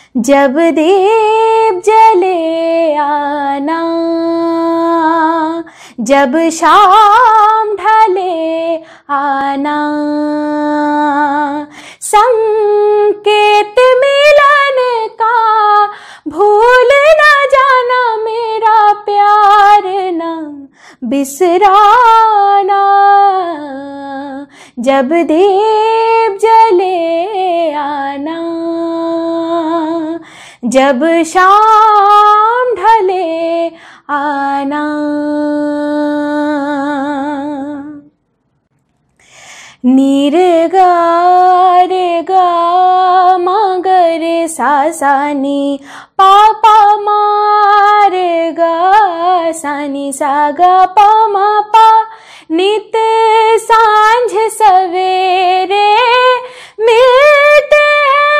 जब दीप जले आना, जब शाम ढले आना, संकेत मिलन का भूल न जाना, मेरा प्यार न बिसराना। जब दीप जले आना, जब शाम ढले आना। नीर गा रे गा मा ग रे सा सा नी, पा पा मा रे गा सा नी सा गा पा मा पा। नित सांझ सवेरे मिलते हैं